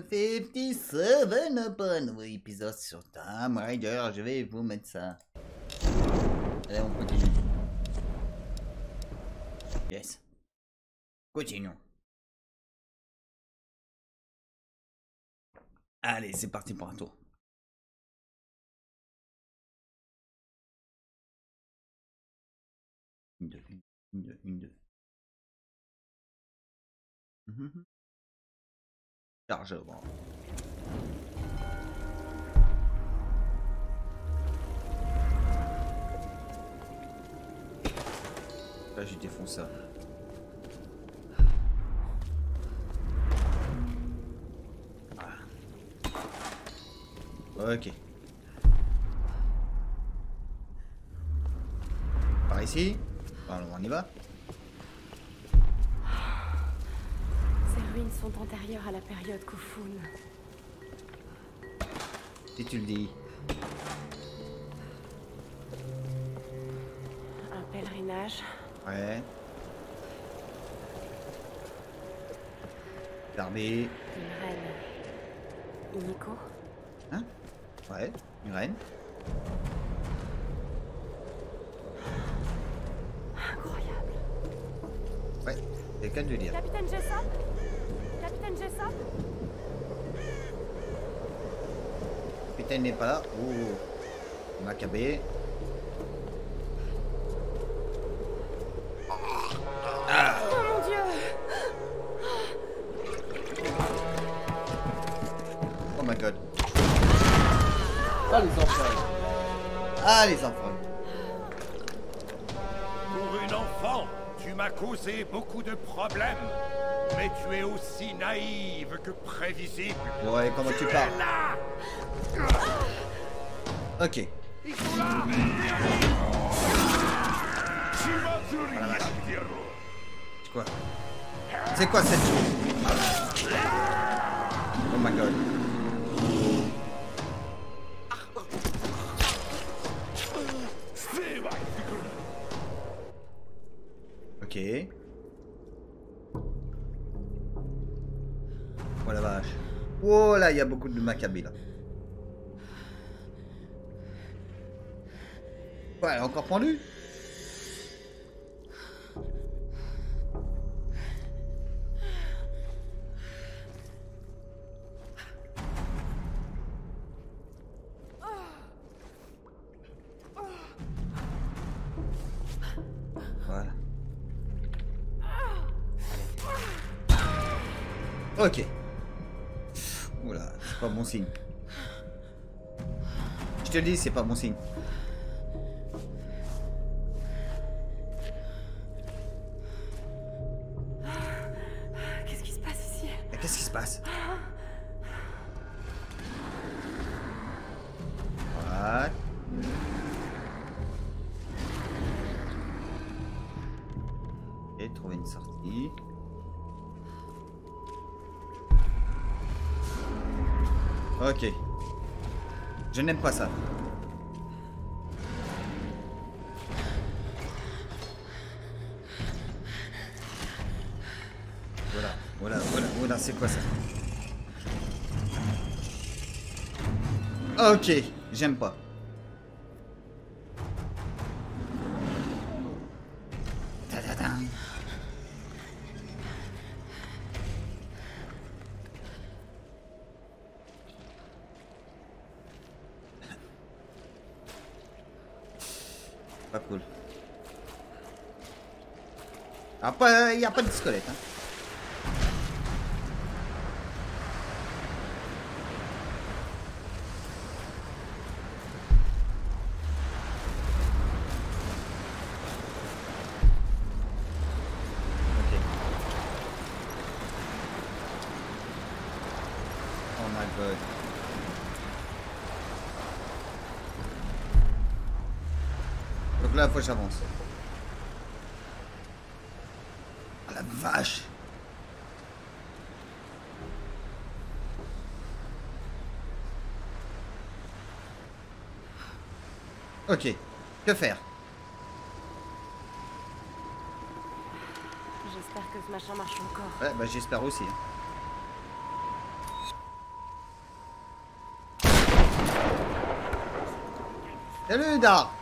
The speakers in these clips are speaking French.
57 pour un nouveau épisode sur Tomb Raider. Je vais vous mettre ça. Allez, on continue. Yes. Continuons. Allez, c'est parti pour un tour. Une, deux. Chargement. Là, j'ai défoncé ça. Voilà. Ok. Par ici. Alors, on y va. Ces ruines sont antérieures à la période Kofun. Si tu le dis. Un pèlerinage. Ouais. Gardez. Une reine. Iniko. Hein? Ouais, une reine. Incroyable. Ouais, c'est le cas de le dire. Capitaine Jessop? Capitaine Jessop? Le capitaine n'est pas là. Oh, Maccabée. Oh mon Dieu! Oh my god. Ah les enfants. Ah les enfants. Pour une enfant, tu m'as causé beaucoup de problèmes. Mais tu es aussi naïve que prévisible. Ouais, comment tu parles? Là! Ok. Ils sont là! C'est quoi? C'est quoi cette chose? Oh my god. Ok. Oh la vache. Oh là, il y a beaucoup de Maccabée là. Ouais, elle est encore pendue. Voilà. Ok. Oula, c'est pas bon signe. Je te le dis, c'est pas bon signe. Qu'est-ce qui se passe ici? Mais qu'est-ce qui se passe? Voilà. Et trouver une sortie. Ok. Je n'aime pas ça. Voilà, c'est quoi ça? Ok, j'aime pas. Ta-da-da. Pas cool. Après, il n'y a pas de squelette. Hein. Ok. Oh my god. Donc là, il faut que j'avance. Ah la vache! Ok, que faire? J'espère que ce machin marche encore. Ouais, bah j'espère aussi. Salut, Dar.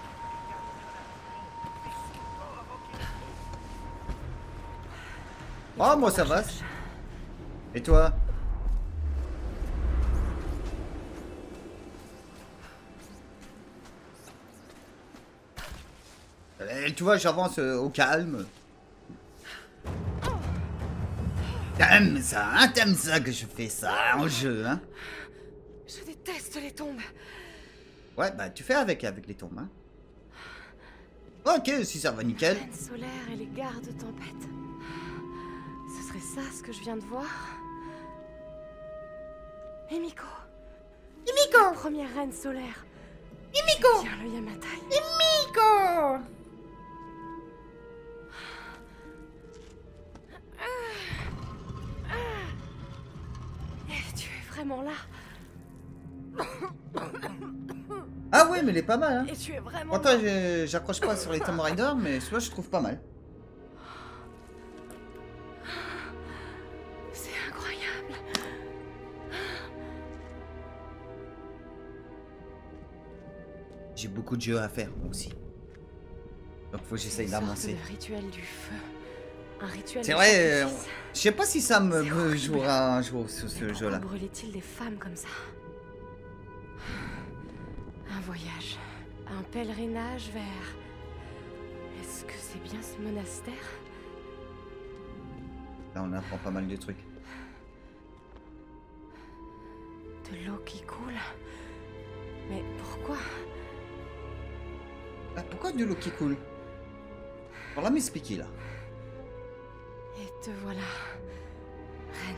Oh, moi ça va. Et toi? Tu vois, j'avance au calme. T'aimes ça, hein? T'aimes ça que je fais ça en jeu, hein? Je déteste les tombes. Ouais, bah tu fais avec les tombes, hein? Ok, si ça va nickel. Reine solaire et les gardes tempête. Ce serait ça ce que je viens de voir? Himiko. La première reine solaire. Himiko. Bien le Yamatai. Himiko. Tu es vraiment là. Ah oui, mais il est pas mal, hein? Et tu es vraiment Pourtant, là. j'accroche pas sur les Tomb Raider, mais celui-là, je trouve pas mal. C'est incroyable. J'ai beaucoup de jeux à faire, aussi. Donc, faut que j'essaye d'avancer. Le rituel du feu. Un rituel. C'est de vrai, sacrifice. je sais pas si ça me horrible. jouera un jour sur ce Mais jeu-là. pourquoi brûlait-il des femmes comme ça? Un voyage, un pèlerinage vers... Est-ce que c'est bien ce monastère? Là, on apprend pas mal de trucs. De l'eau qui coule? Mais pourquoi? Ah, pourquoi de l'eau qui coule? On va m'expliquer, là. Et te voilà, reine.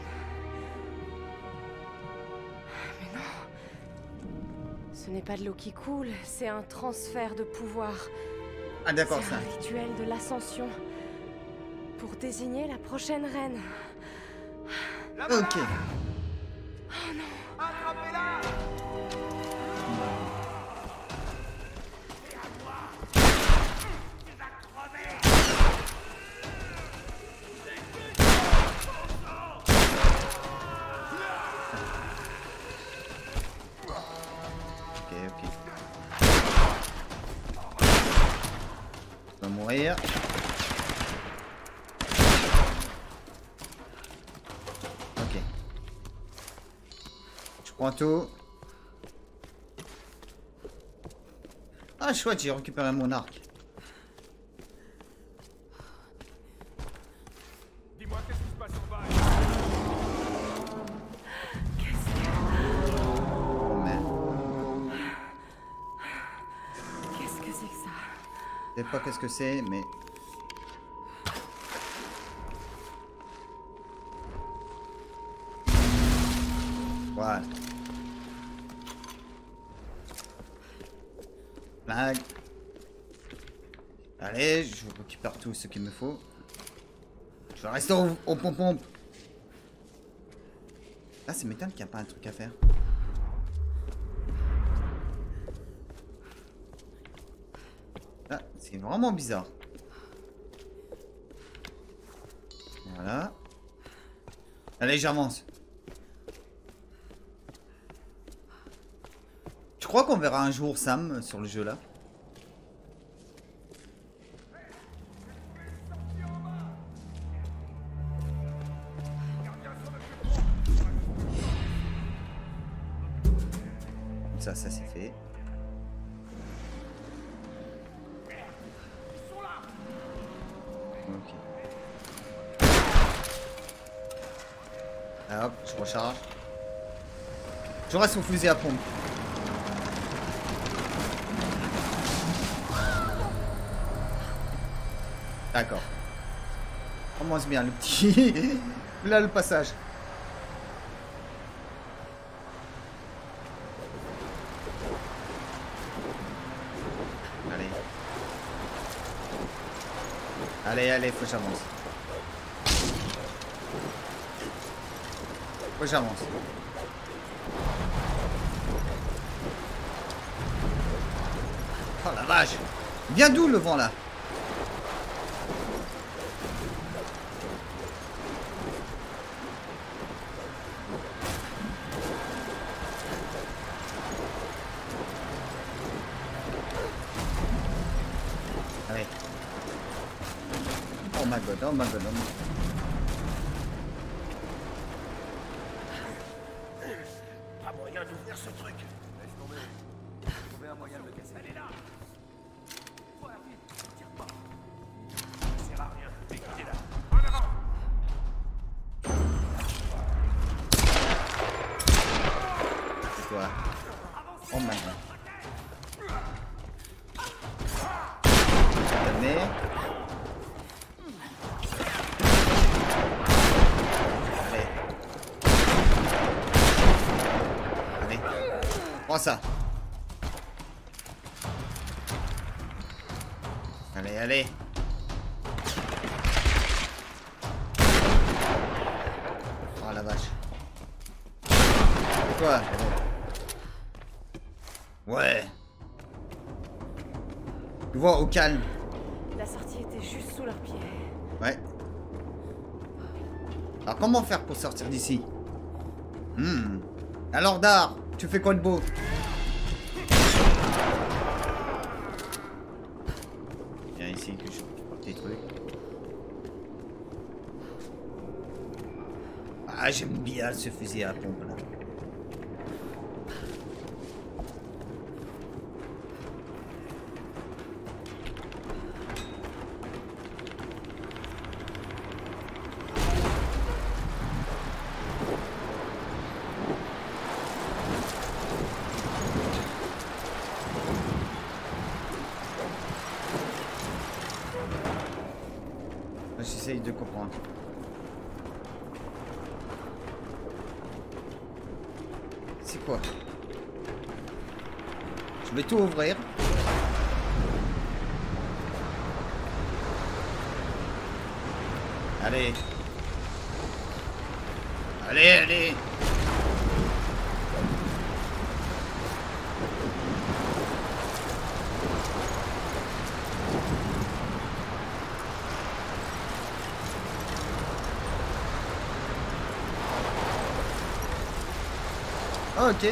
Mais non. Ce n'est pas de l'eau qui coule, c'est un transfert de pouvoir. Ah, d'accord, C'est ça. un rituel de l'ascension. Pour désigner la prochaine reine. Ok. Oh non. Ok. On va mourir. Ok. Je prends tout. Ah, chouette, j'ai récupéré mon arc. Dis-moi, qu'est-ce qui se passe en bas? Oh merde. Qu'est-ce que c'est que ça? Je sais pas qu'est-ce que c'est, mais... Voilà. Blague. Allez, je récupère tout ce qu'il me faut. Je vais rester au pom-pom. Là, c'est m'étonne qu'il n'y a pas un truc à faire. Là, c'est vraiment bizarre. Voilà. Allez, j'avance. Je crois qu'on verra un jour Sam sur le jeu là. Ça c'est fait. Ok. Hop, je recharge. Je reste au fusil à pompe. D'accord. Commence bien le petit. Là le passage. Allez. Allez, faut que j'avance. Faut que j'avance. Oh la vache. Il vient d'où le vent là? my god, oh my god, oh my god. Pas moyen d'ouvrir ce truc. Laisse tomber. Trouver un moyen de le casser. Elle est là. Ouais, vite, tire pas. Ça sert à rien. Écoutez-la. En avant. C'est quoi? Oh my god. Tenez. Allez. Allez. Prends ça. Allez, allez. Oh la vache. Quoi? Ouais. Tu vois, au calme. La sortie était juste sous leurs pieds. Ouais. Alors comment faire pour sortir d'ici? Alors Dar, tu fais quoi de beau? Viens ici que je porte tes trucs. Ah, j'aime bien ce fusil à pompe là. J'essaye de comprendre. C'est quoi? Je vais tout ouvrir. Allez. Allez, allez. Ok.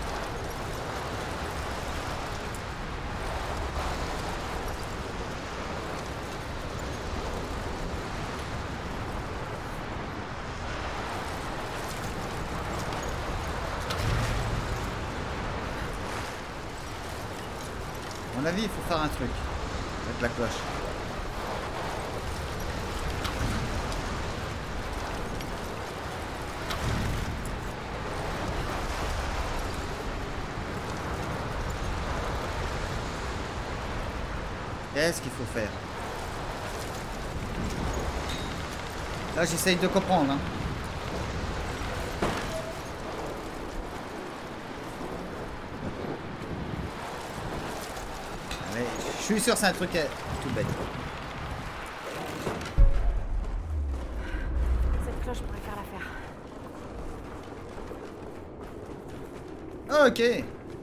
À mon avis, il faut faire un truc avec la cloche. Qu'est-ce qu'il faut faire? Là, j'essaye de comprendre. Hein. Allez, je suis sûr que c'est un truc tout bête. Cette cloche pourrait faire l'affaire. Ok.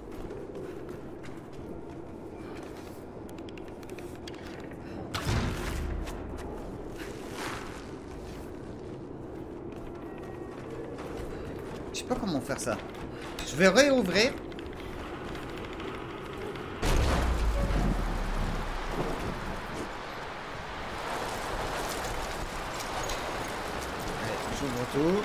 Je sais pas comment faire ça. Je vais réouvrir. Allez, j'ouvre tout.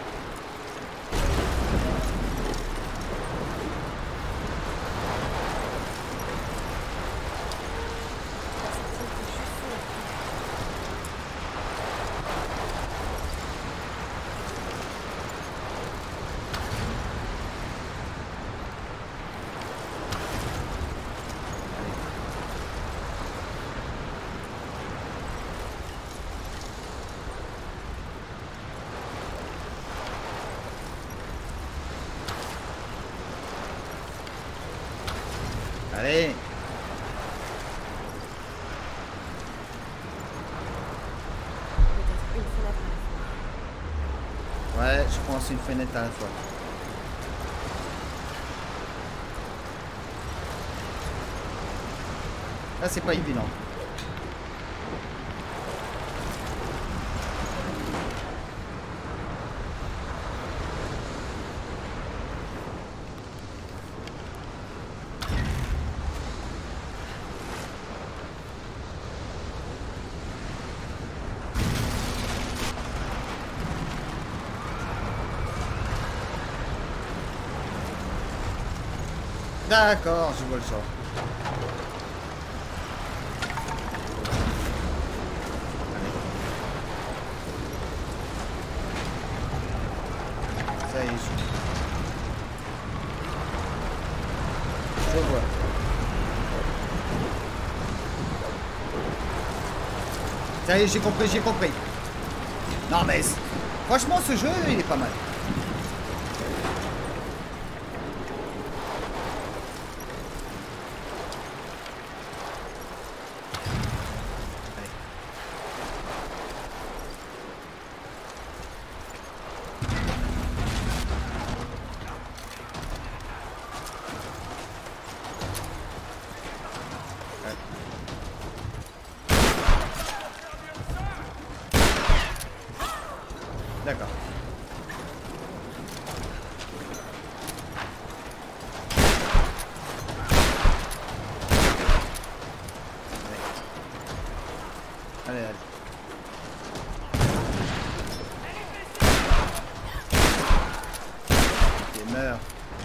Allez. Peut-être une fenêtre à la fois. Ouais, je pense une fenêtre à la fois. Là, c'est pas évident. D'accord, je vois le genre. Allez. Ça y est, je vois. Ça y est, j'ai compris, j'ai compris. Non mais franchement ce jeu il est pas mal. D'accord. Allez, allez. Ok, meurs.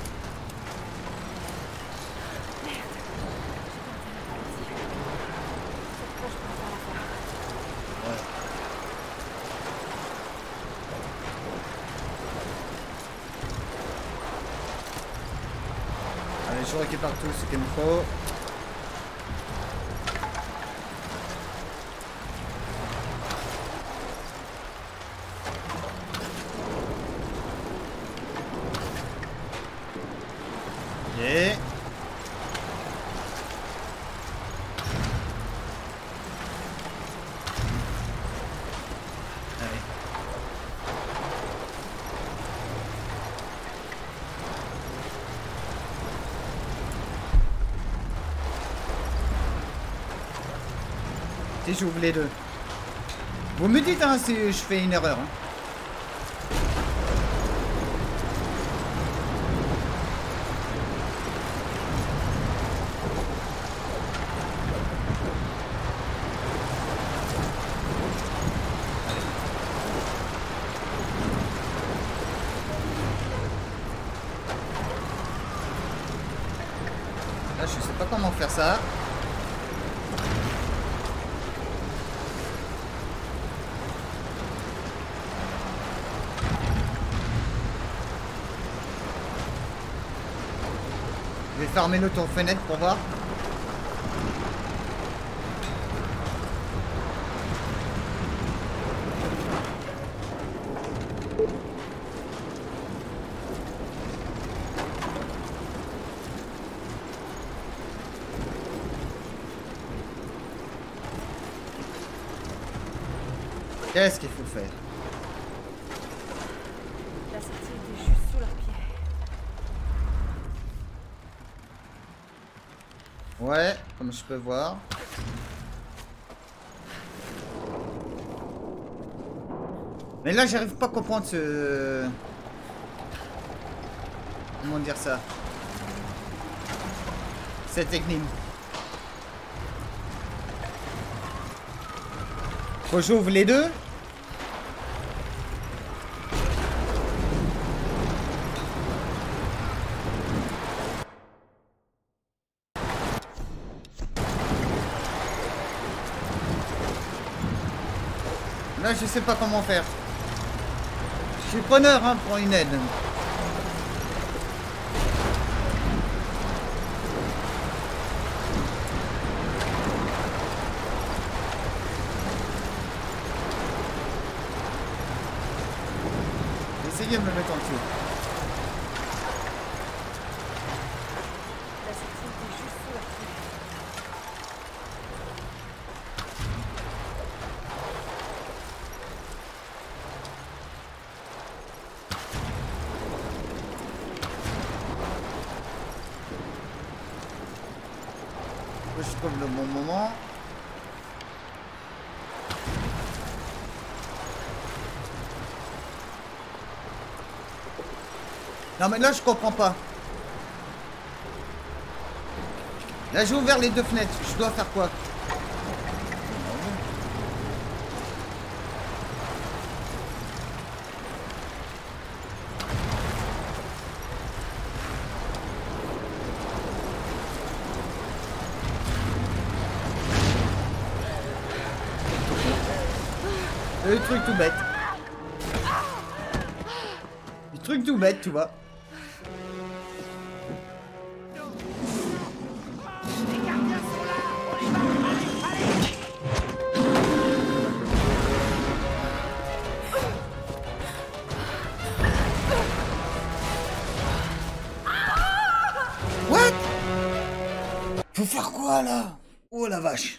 Allez, je récupère tout ce qu'il me faut. Ok. Allez. Si j'ouvre les deux. Vous me dites hein, si je fais une erreur. Hein. Là, je sais pas comment faire ça. Je vais fermer l'auto-fenêtre pour voir. Qu'est-ce qu'il faut faire? La sortie était juste sous leurs pieds. Ouais, comme je peux voir. Mais là, j'arrive pas à comprendre ce... Comment dire ça? Cette énigme. Faut que j'ouvre les deux? Là, je sais pas comment faire. Je suis preneur hein, pour une aide. Essayez de me mettre en dessous. La sortie était juste sous leurs pieds. Je trouve le bon moment. Non mais là je comprends pas. Là j'ai ouvert les deux fenêtres. Je dois faire quoi? Le truc tout bête. Le truc tout bête, tu vois. Les gardiens sont là. On y va. Allez. What? Faut faire quoi là? Oh la vache.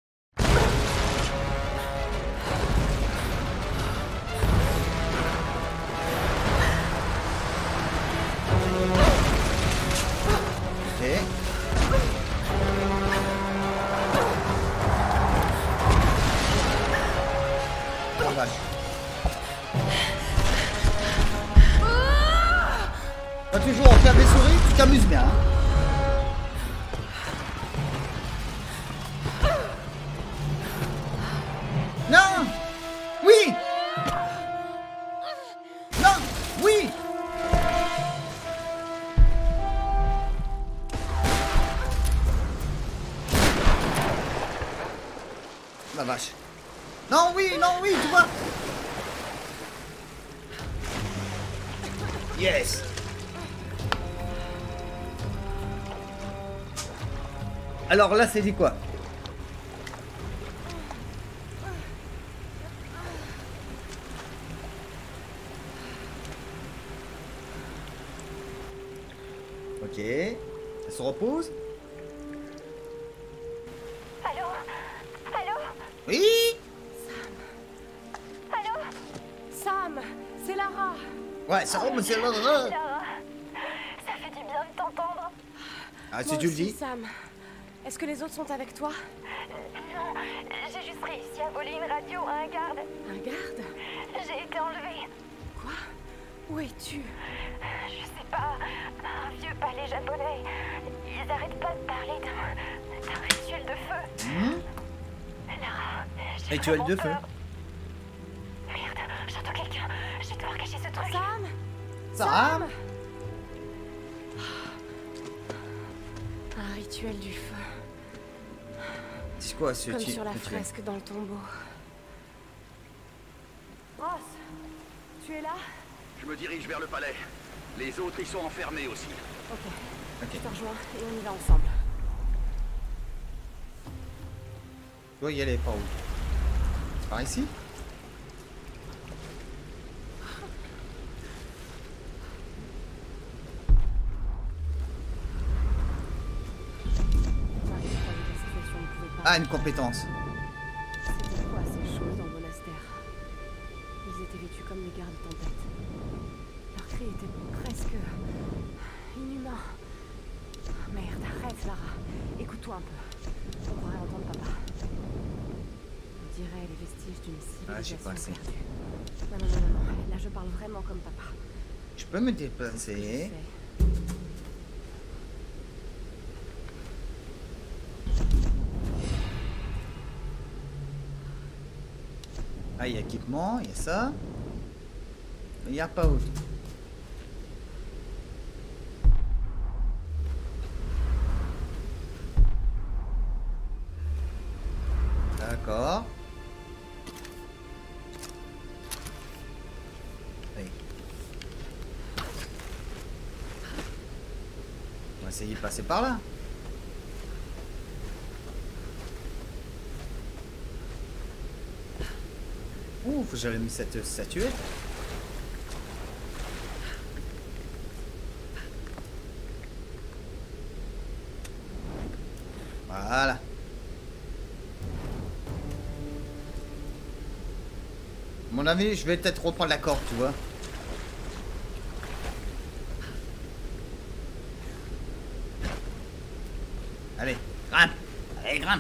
Ok. Oh la vache. Pas toujours en faire des souris, tu t'amuses bien. Hein. Non! Oui! Non! Oui! La vache. Non, oui, tu vois! Yes! Alors là, c'est dit quoi? Ok. Elle se repose. Allô? Allô? Oui! Allô? Sam, c'est Lara. Ouais, ça remonte, c'est là. Lara, ça fait du bien de t'entendre. Ah, si Moi tu le aussi, dis. Sam. Est-ce que les autres sont avec toi? Non, j'ai juste réussi à voler une radio à un garde. Un garde? J'ai été enlevée. Quoi? Où es-tu? Je sais pas, un vieux palais japonais. Ils arrêtent pas de parler d'un rituel de feu. Lara, j'ai Rituel vraiment de feu. peur. Merde, j'entends quelqu'un. Je vais devoir cacher ce truc. Sam? Ça Un rituel du feu. C'est quoi ce Comme type sur la de truc? fresque dans le tombeau. Ross, tu es là? Je me dirige vers le palais. Les autres y sont enfermés aussi. Ok, Ok. je te rejoins et on y va ensemble. Tu dois y aller par où? Par ici? Marie croyait que la situation ne pouvait pas. Ah, une compétence. C'était quoi ces choses dans le monastère? Ils étaient vêtus comme les gardes tempête. Leur cri était presque inhumain. Merde, arrête Lara. Écoute-toi un peu. On pourrait entendre papa. On dirait les vestiges d'une Ah, j'ai civilisation pas assez. perdue. Non. Là, je parle vraiment comme papa. Je peux me déplacer. Ah, il y a équipement, il y a ça. Mais il n'y a pas autre. D'accord. Oui. On va essayer de passer par là. Ouh, faut que j'avais mis cette statuette. Voilà. À mon avis, je vais peut-être reprendre la corde, tu vois. Allez, grimpe. Allez, grimpe.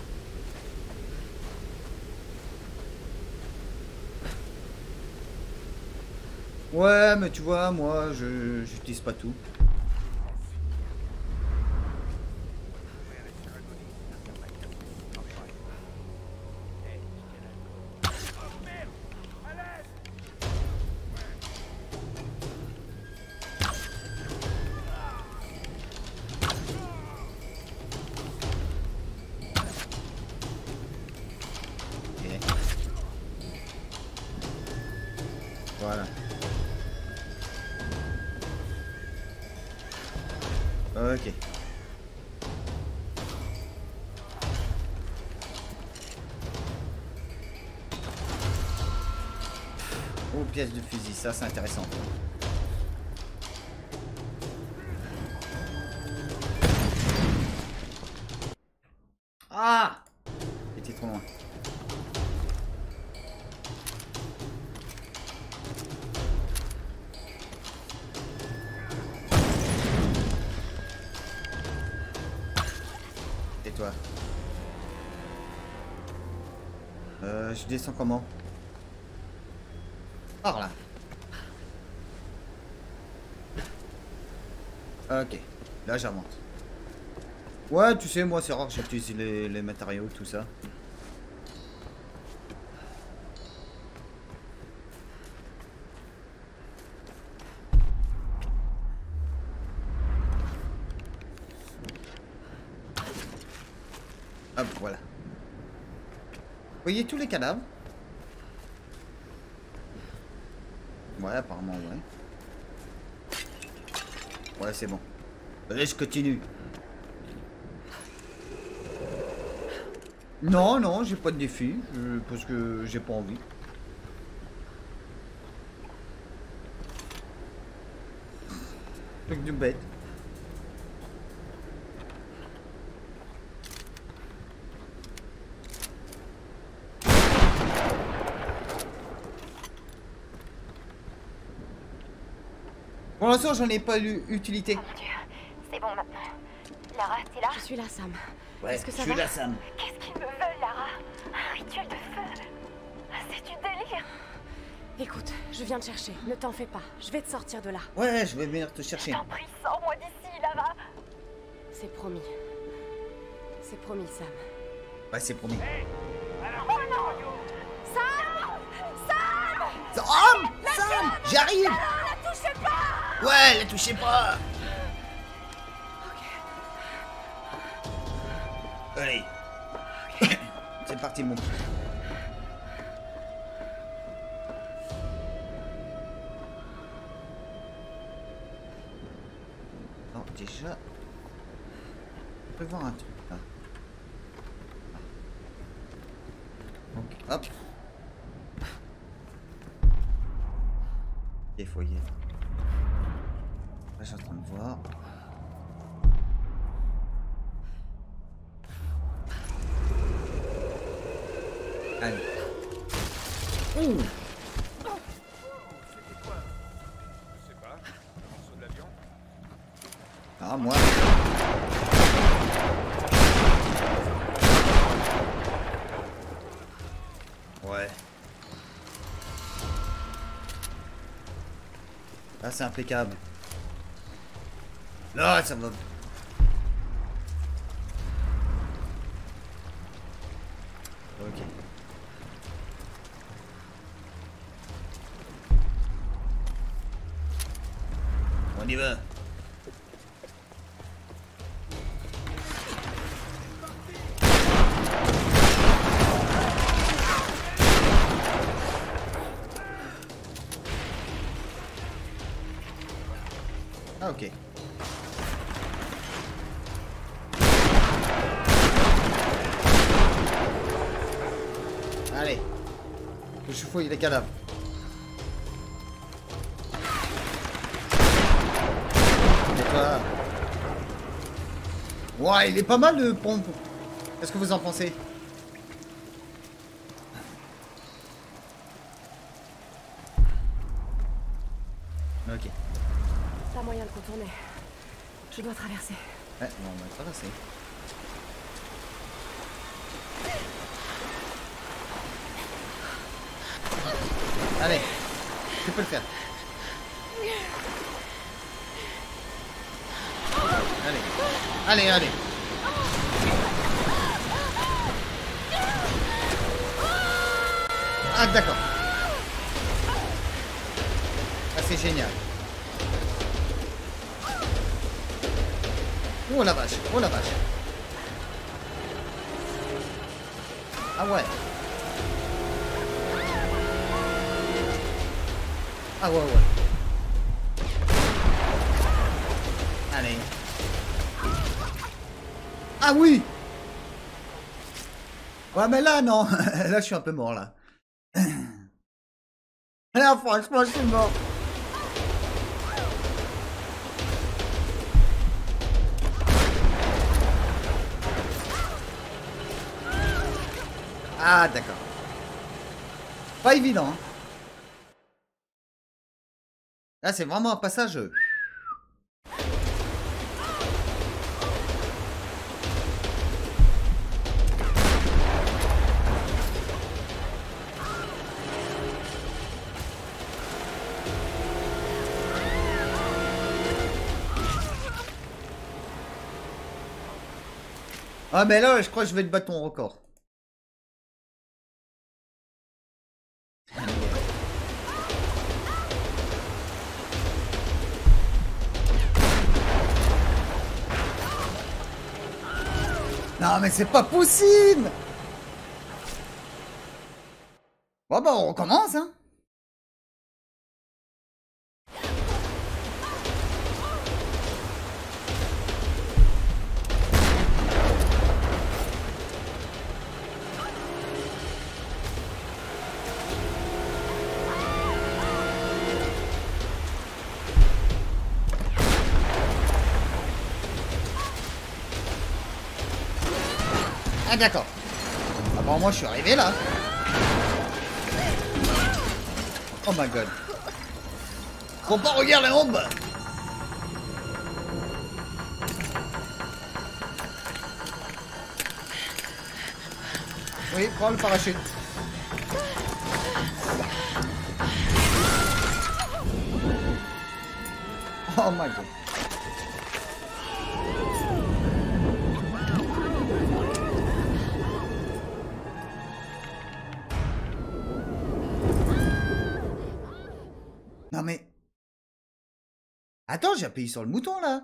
Ouais, mais tu vois, moi, j'utilise pas tout. Ok. Voilà. Ok. Oh, pièce de fusil, ça c'est intéressant. Ah! J'étais trop loin. Et toi? Je descends comment? Par là. Ok. Là, j'avance. Ouais, tu sais, moi, c'est rare que j'utilise les matériaux, tout ça. Hop, voilà. Vous voyez tous les cadavres? Ouais, apparemment, ouais. Ouais, c'est bon. Allez, je continue. Non, non, j'ai pas de défi. Parce que j'ai pas envie. Truc de bête. Pour l'instant, j'en ai pas eu utilité. Oh mon Dieu, c'est bon maintenant. Lara, t'es là? Je suis là, Sam. Ouais, Est-ce que ça je suis va? là, Sam. Qu'est-ce qu'ils me veulent, Lara? Un rituel de feu? C'est du délire. Écoute, je viens te chercher. Ne t'en fais pas. Je vais te sortir de là. Ouais, je vais venir te chercher. Je t'en prie, sors-moi d'ici, Lara. C'est promis. C'est promis, Sam. Ouais, c'est promis. Oh non! Sam! Sam, j'arrive. La touchez pas! Ouais, la touchez pas. Allez. C'est parti, mon. Non, déjà. Je peux voir un truc là. Ok, hop. Et foyer. Là, je suis en train de voir. Allez. Ouh. C'était quoi? Je sais pas. Un morceau de l'avion? Ah, moi. Ouais. Là, c'est impeccable. Là, ça va. Ok. On y va. Ah, ok. Allez. Que je fouille les cadavres. Et toi? Ouais, il est pas mal le pompe. Qu'est-ce que vous en pensez? Ok. Pas moyen de contourner. Je dois traverser. Ouais, bon, on va traverser. Allez, tu peux le faire. Allez, allez, allez. Ah, d'accord. Ah, c'est génial. Oh la vache, oh la vache. Ah ouais. Ah ouais, ouais. Allez. Ah oui. Ouais, mais là, non. Là, je suis un peu mort, là. Là, franchement, je suis mort. Ah, d'accord. Pas évident. Hein. Là, c'est vraiment un passage... Ah, mais là, je crois que je vais te battre ton record. Non, mais c'est pas possible! Bon, bah, on recommence, hein. Ah, d'accord. Ah, bon, moi, je suis arrivé, là. Oh my god. Faut pas regarder les ombres. Oui, prends le parachute. Oh my god. Non mais... Attends, j'ai appuyé sur le mouton là.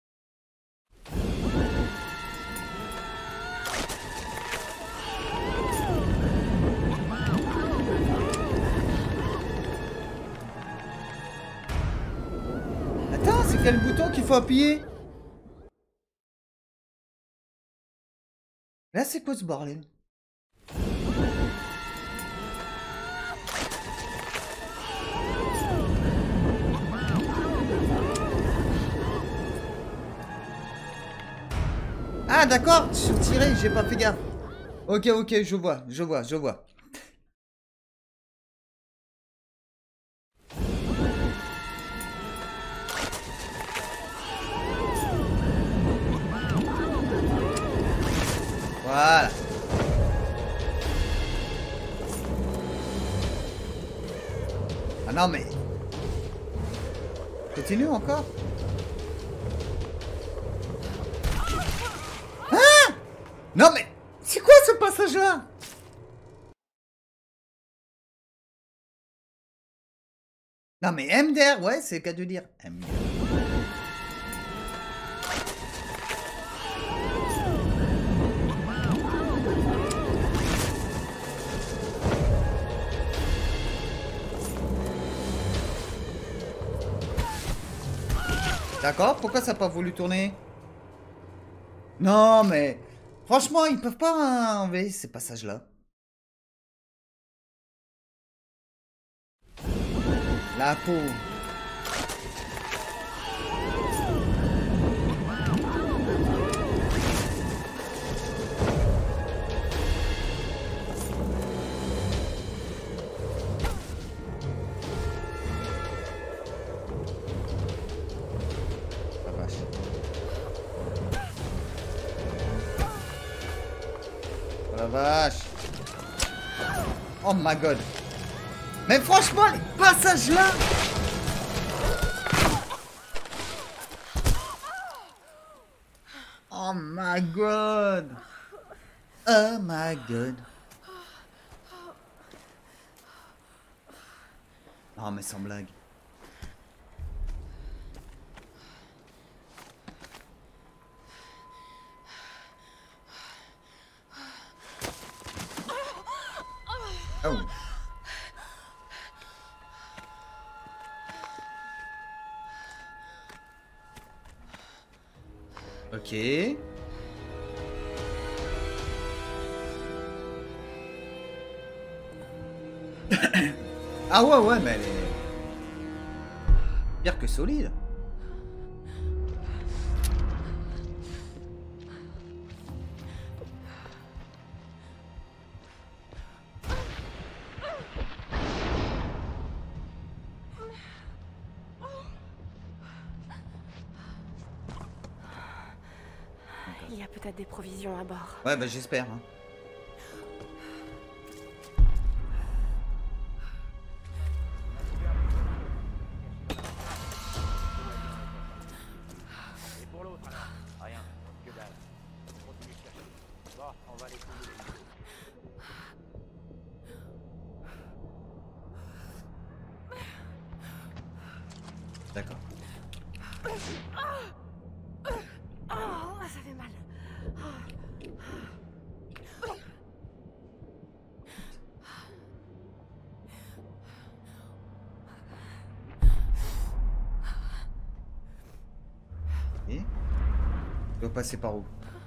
Attends, c'est quel bouton qu'il faut appuyer? Là, c'est quoi ce bordel? Ah d'accord, je suis tiré, j'ai pas fait gaffe. Ok, ok, je vois. Voilà. Ah non mais... Continue encore. Ah! Non mais... C'est quoi ce passage-là? Non mais MDR, ouais, c'est le cas de dire. MDR. D'accord, pourquoi ça n'a pas voulu tourner? Non mais... Franchement, ils peuvent pas enlever ces passages-là. La peau. La vache. Oh la vache. Oh my god. Mais franchement, les passages là. Oh my god. Oh my god. Non mais sans blague. Oh. Ok. Ah ouais, ouais, mais elle est... pire que solide. Il y a peut-être des provisions à bord. Ouais, bah j'espère. Hein. Et pour l'autre alors? Rien, que dalle. On continue de chercher. Bon, on va aller fouiller les lieux. D'accord. Oh, ça fait mal. Et on doit passer par où?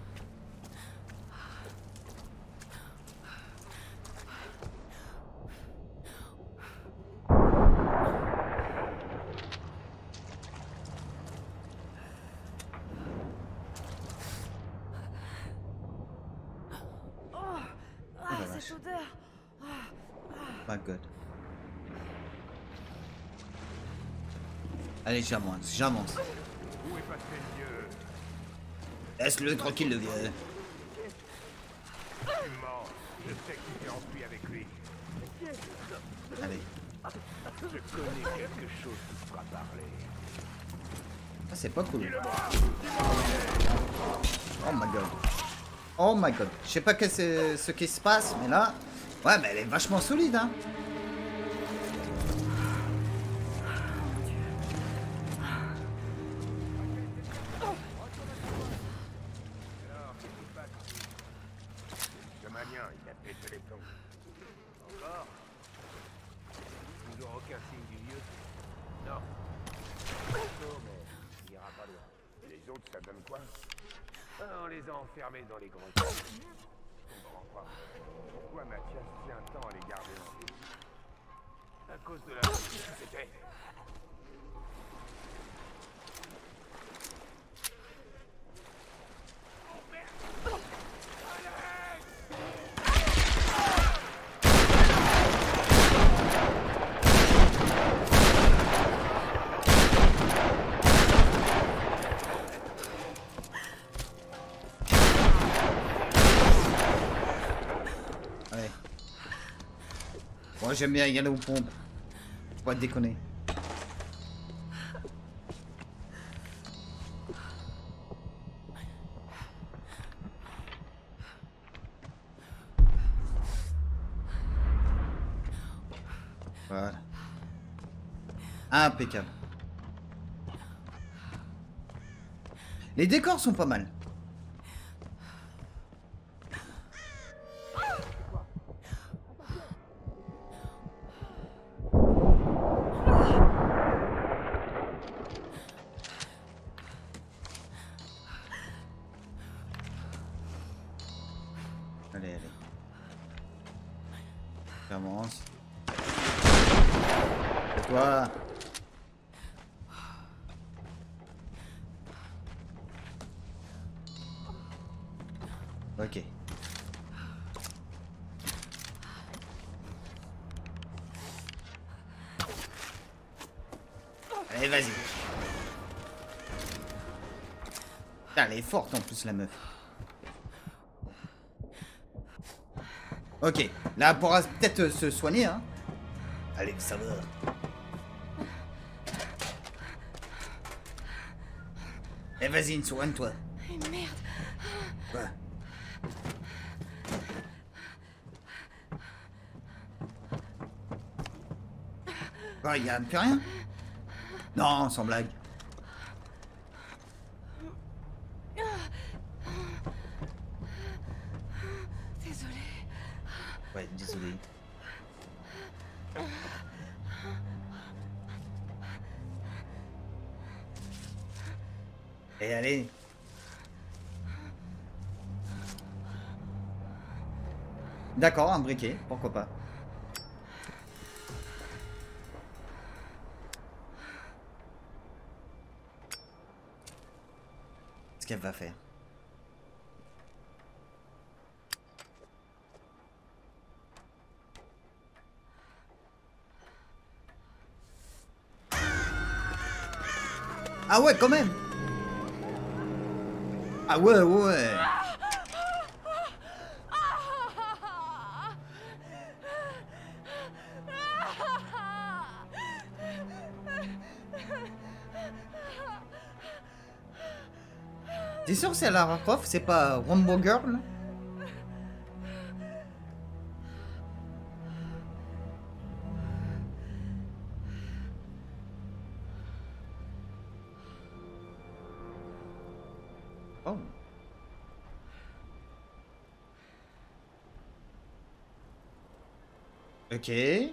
Cette odeur. My God. Allez, j'avance, j'avance. Où est passé le vieux? Laisse-le tranquille, le vieux. Tu mens. Je sais que tu t'es enfui avec lui. Allez. Je connais quelque chose qui te fera parler. Ah, c'est pas cool. Oh my God. Oh my God. Je sais pas ce qui se passe, mais là... Ouais, mais elle est vachement solide, hein. Ce manien, il a pété les plombs. Encore? Toujours aucun signe du vieux? Non. Non, mais il ira pas loin. Et les autres, ça donne quoi? Ah, on les a enfermés dans les grands camps. Je comprends pas. Pourquoi Mathias tient tant à les garder en vie? À cause de la... C'était... Allez. Moi, j'aime bien y aller aux pompes. Faut pas déconner. Voilà. Impeccable. Les décors sont pas mal. Allez, allez. J'avance. Et toi? Ok. Allez, vas-y. Putain, elle est forte en plus, la meuf. Ok, là, elle pourra peut-être se soigner, hein. Allez, ça va. Eh, vas-y, soigne-toi. Merde. Quoi? Quoi, y a plus rien? Non, sans blague. Désolée. Ouais, désolé. Et allez. D'accord, un briquet, pourquoi pas. Qu'est-ce qu'elle va faire? Ah ouais, quand même. Ah ouais, ouais. T'es sûr que c'est Lara Croft, c'est pas Rambo Girl? Oh. Ok.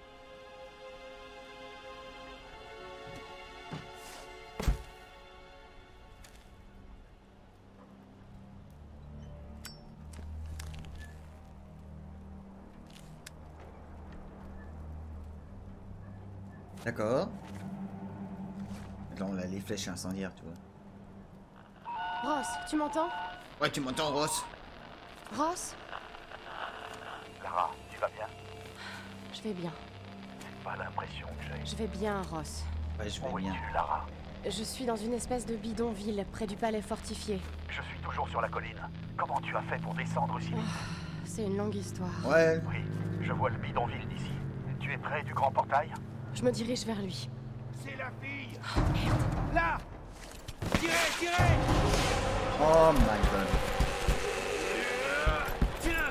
D'accord. Là, on a les flèches incendiaires, tu vois. Ross, tu m'entends? Ouais, tu m'entends, Ross? Ross? Lara, tu vas bien? Je vais bien. C'est pas l'impression que j'ai. Je vais bien, Ross. Ouais, je vais Où bien. es-tu, Lara? Je suis dans une espèce de bidonville, près du palais fortifié. Je suis toujours sur la colline. Comment tu as fait pour descendre aussi vite? C'est une longue histoire. Ouais. Oui, je vois le bidonville d'ici. Tu es près du grand portail? Je me dirige vers lui. C'est la fille! Là! Tirez, tirez! Oh my god. Tiens!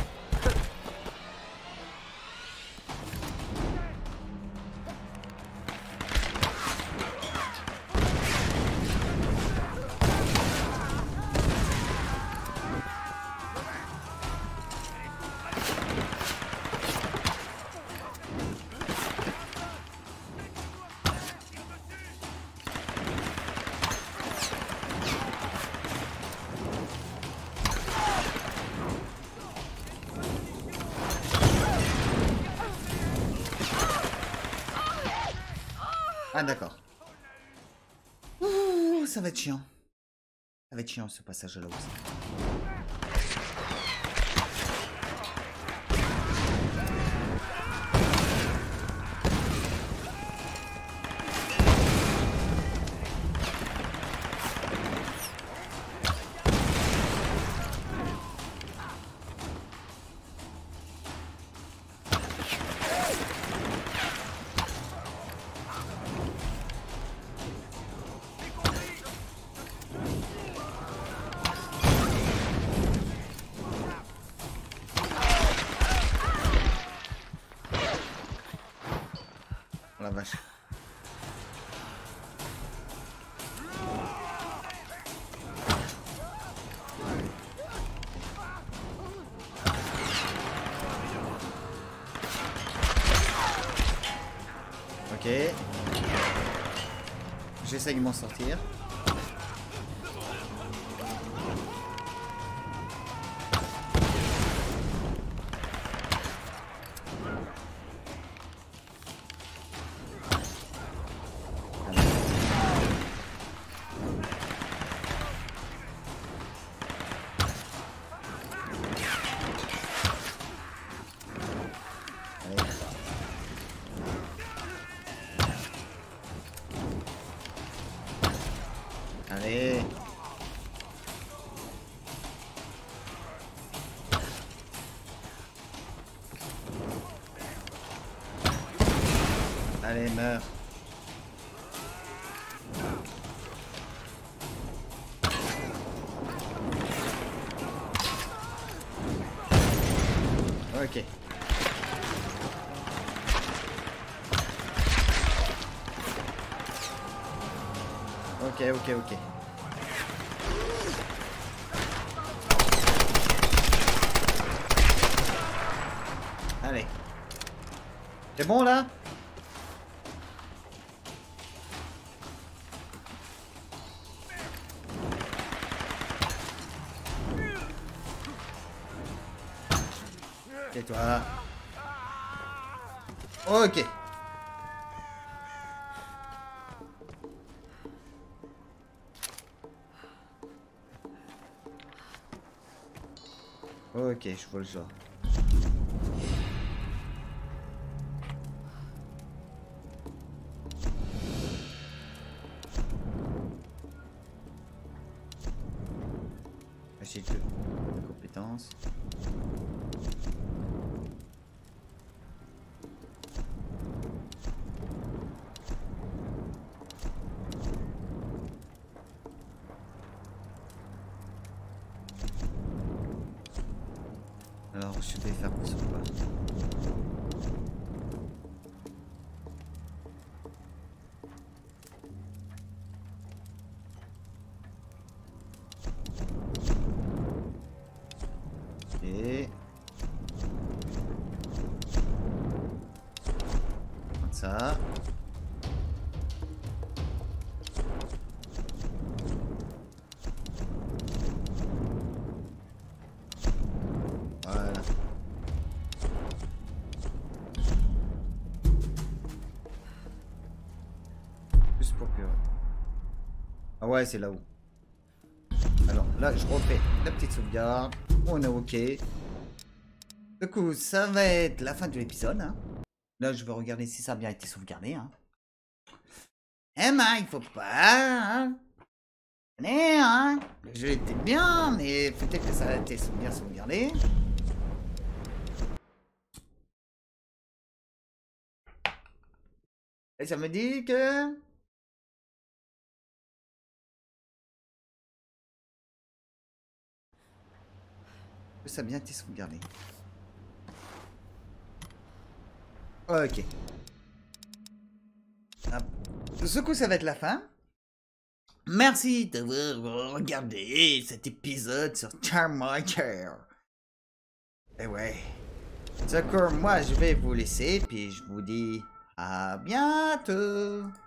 Ah d'accord. Ouh, ça va être chiant. Ça va être chiant ce passage là aussi. La vache. Ok. J'essaye de m'en sortir. Allez. Allez. Allez, meurs. Ok. Ok. Allez. C'est bon là? Tais-toi. Ok. Ok, je vois le genre. J'ai deux compétences. Alors, je vais faire plus ou pas. Et comme ça. Voilà. Juste pour que... Ah ouais, c'est là-haut. Alors là, je refais la petite sauvegarde. On est ok. Du coup, ça va être la fin de l'épisode. Hein. Là, je vais regarder si ça a bien été sauvegardé. Hein. Eh ben, il faut pas... Hein. Allez, hein. Le jeu était bien, mais peut-être que ça a été bien sauvegardé. Et ça me dit que... ça a bien été sauvegardé. Ok. Hop. Ce coup, ça va être la fin. Merci d'avoir regardé cet épisode sur Charmander. Et ouais. Du coup, moi, je vais vous laisser, puis je vous dis à bientôt.